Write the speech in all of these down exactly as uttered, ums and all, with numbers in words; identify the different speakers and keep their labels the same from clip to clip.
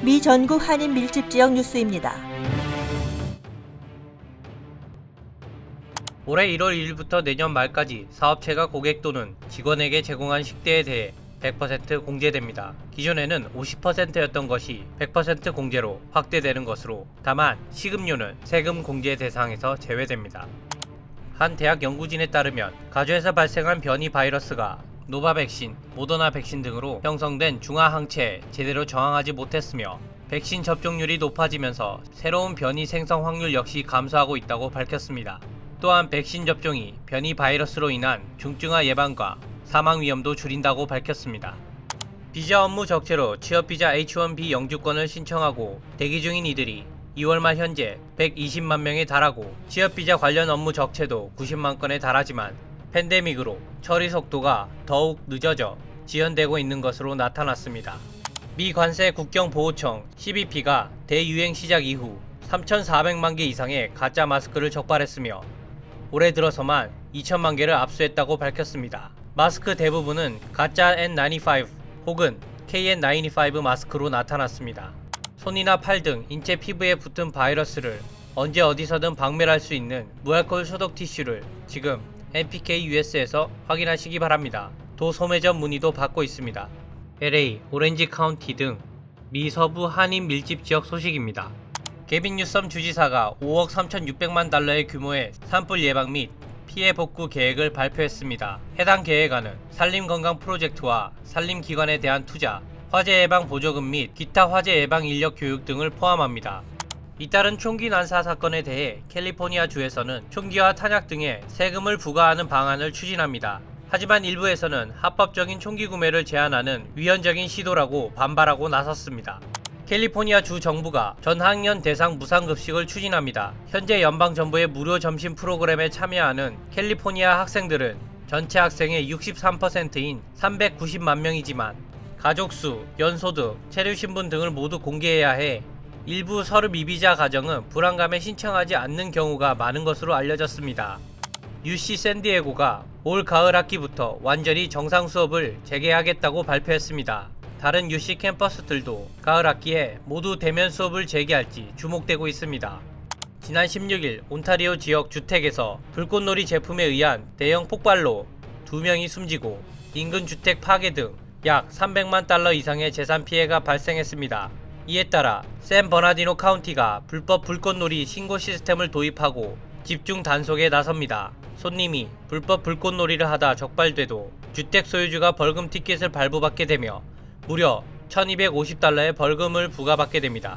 Speaker 1: 미 전국 한인 밀집 지역 뉴스입니다.
Speaker 2: 올해 일월 일일부터 내년 말까지 사업체가 고객 또는 직원에게 제공한 식대에 대해 백 퍼센트 공제됩니다. 기존에는 오십 퍼센트였던 것이 백 퍼센트 공제로 확대되는 것으로, 다만 식음료는 세금 공제 대상에서 제외됩니다. 한 대학 연구진에 따르면 가주에서 발생한 변이 바이러스가 노바 백신, 모더나 백신 등으로 형성된 중화 항체에 제대로 저항하지 못했으며 백신 접종률이 높아지면서 새로운 변이 생성 확률 역시 감소하고 있다고 밝혔습니다. 또한 백신 접종이 변이 바이러스로 인한 중증화 예방과 사망 위험도 줄인다고 밝혔습니다. 비자 업무 적체로 취업비자 에이치 원 비 영주권을 신청하고 대기 중인 이들이 이월 말 현재 백이십만 명에 달하고, 취업비자 관련 업무 적체도 구십만 건에 달하지만 팬데믹으로 처리 속도가 더욱 늦어져 지연되고 있는 것으로 나타났습니다. 미 관세 국경보호청 씨비피가 대유행 시작 이후 삼천사백만 개 이상의 가짜 마스크를 적발했으며 올해 들어서만 이천만 개를 압수했다고 밝혔습니다. 마스크 대부분은 가짜 엔 나인티파이브 혹은 케이엔 나인티파이브 마스크로 나타났습니다. 손이나 팔 등 인체 피부에 붙은 바이러스를 언제 어디서든 박멸할 수 있는 무알코올 소독 티슈를 지금 엔피케이 유에스에서 확인하시기 바랍니다. 도 소매점 문의도 받고 있습니다. 엘에이, 오렌지 카운티 등 미 서부 한인 밀집 지역 소식입니다. 게빈 뉴섬 주지사가 오억 삼천육백만 달러의 규모의 산불 예방 및 피해 복구 계획을 발표했습니다. 해당 계획안은 산림건강 프로젝트와 산림기관에 대한 투자, 화재 예방 보조금 및 기타 화재 예방 인력 교육 등을 포함합니다. 잇따른 총기 난사 사건에 대해 캘리포니아 주에서는 총기와 탄약 등에 세금을 부과하는 방안을 추진합니다. 하지만 일부에서는 합법적인 총기 구매를 제한하는 위헌적인 시도라고 반발하고 나섰습니다. 캘리포니아 주 정부가 전 학년 대상 무상급식을 추진합니다. 현재 연방정부의 무료 점심 프로그램에 참여하는 캘리포니아 학생들은 전체 학생의 육십삼 퍼센트인 삼백구십만 명이지만 가족수, 연소득, 체류신분 등을 모두 공개해야 해 일부 서류 비자 가정은 불안감에 신청하지 않는 경우가 많은 것으로 알려졌습니다. 유씨 샌디에고가 올 가을 학기부터 완전히 정상 수업을 재개하겠다고 발표했습니다. 다른 유씨 캠퍼스들도 가을 학기에 모두 대면 수업을 재개할지 주목되고 있습니다. 지난 십육일 온타리오 지역 주택에서 불꽃놀이 제품에 의한 대형 폭발로 두 명이 숨지고 인근 주택 파괴 등 약 삼백만 달러 이상의 재산 피해가 발생했습니다. 이에 따라 샌 버나디노 카운티가 불법 불꽃놀이 신고 시스템을 도입하고 집중 단속에 나섭니다. 손님이 불법 불꽃놀이를 하다 적발돼도 주택 소유주가 벌금 티켓을 발부받게 되며 무려 천이백오십 달러의 벌금을 부과받게 됩니다.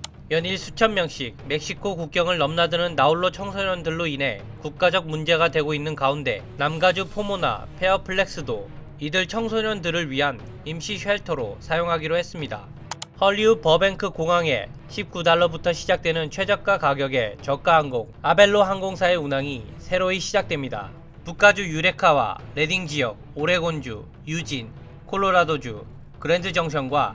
Speaker 2: 연일 수천 명씩 멕시코 국경을 넘나드는 나홀로 청소년들로 인해 국가적 문제가 되고 있는 가운데 남가주 포모나 페어플렉스도 이들 청소년들을 위한 임시 쉘터로 사용하기로 했습니다. 헐리우드 버뱅크 공항에 십구 달러부터 시작되는 최저가 가격의 저가 항공 아벨로 항공사의 운항이 새로이 시작됩니다. 북가주 유레카와 레딩 지역, 오레곤주, 유진, 콜로라도주, 그랜드 정션과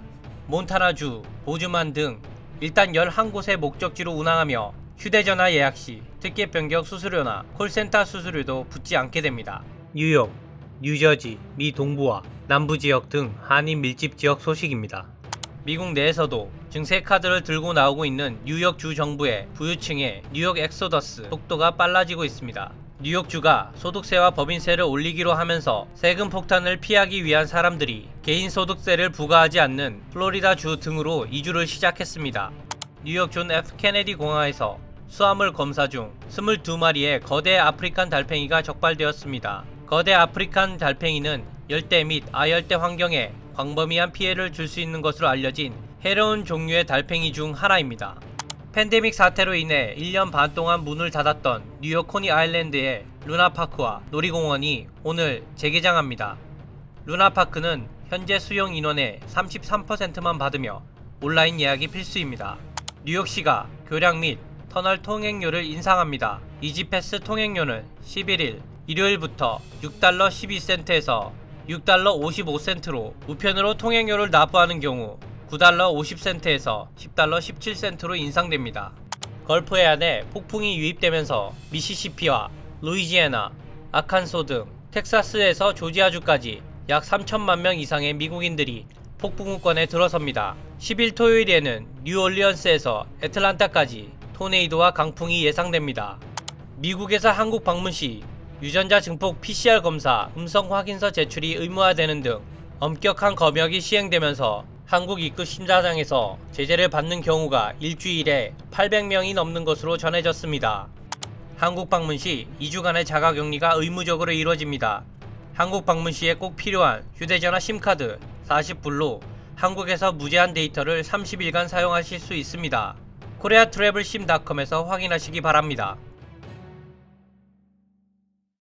Speaker 2: 몬타나주, 보즈만 등 일단 열한 곳의 목적지로 운항하며 휴대전화 예약 시 티켓 변경 수수료나 콜센터 수수료도 붙지 않게 됩니다. 뉴욕, 뉴저지, 미 동부와 남부 지역 등 한인 밀집 지역 소식입니다. 미국 내에서도 증세 카드를 들고 나오고 있는 뉴욕 주 정부의 부유층의 뉴욕 엑소더스 속도가 빨라지고 있습니다. 뉴욕주가 소득세와 법인세를 올리기로 하면서 세금 폭탄을 피하기 위한 사람들이 개인소득세를 부과하지 않는 플로리다주 등으로 이주를 시작했습니다. 뉴욕 존 에프 케네디 공항에서 수화물 검사 중 이십이 마리의 거대 아프리칸 달팽이가 적발되었습니다. 거대 아프리칸 달팽이는 열대 및 아열대 환경에 광범위한 피해를 줄 수 있는 것으로 알려진 해로운 종류의 달팽이 중 하나입니다. 팬데믹 사태로 인해 일 년 반 동안 문을 닫았던 뉴욕 코니 아일랜드의 루나파크와 놀이공원이 오늘 재개장합니다. 루나파크는 현재 수용 인원의 삼십삼 퍼센트만 받으며 온라인 예약이 필수입니다. 뉴욕시가 교량 및 터널 통행료를 인상합니다. 이지패스 통행료는 십일일 일요일부터 육 달러 십이 센트에서 육 달러 오십오 센트로, 우편으로 통행료를 납부하는 경우 구 달러 오십 센트에서 십 달러 십칠 센트로 인상됩니다. 걸프 해안에 폭풍이 유입되면서 미시시피와 루이지애나, 아칸소 등 텍사스에서 조지아주까지 약 삼천만 명 이상의 미국인들이 폭풍우권에 들어섭니다. 십 일 토요일에는 뉴올리언스에서 애틀란타까지 토네이도와 강풍이 예상됩니다. 미국에서 한국 방문 시 유전자 증폭 피씨알 검사 음성 확인서 제출이 의무화되는 등 엄격한 검역이 시행되면서 한국 입국 심사장에서 제재를 받는 경우가 일주일에 팔백 명이 넘는 것으로 전해졌습니다. 한국 방문 시 이 주간의 자가격리가 의무적으로 이루어집니다. 한국 방문 시에 꼭 필요한 휴대전화 심카드 사십 불로 한국에서 무제한 데이터를 삼십 일간 사용하실 수 있습니다. 코리아 트래블 심 닷컴에서 확인하시기 바랍니다.